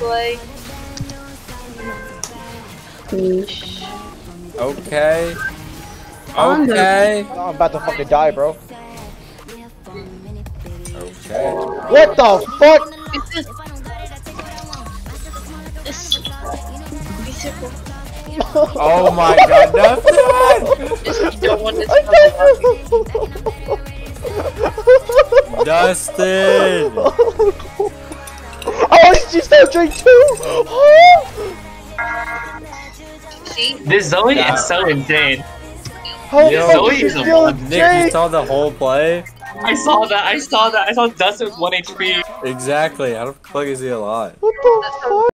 play. Okay. Okay. Oh, I'm about to fucking die, bro. Okay. What the fuck? Oh my god, nothing! You don't want this Dustin! Oh, she's still drink too! See? This Zoe is so insane. How Yo, the fuck is she Zoe is still a Nick, you saw the whole play? I saw that. I saw Dustin with 1 HP. Exactly. How the fuck is he alive? What the fuck?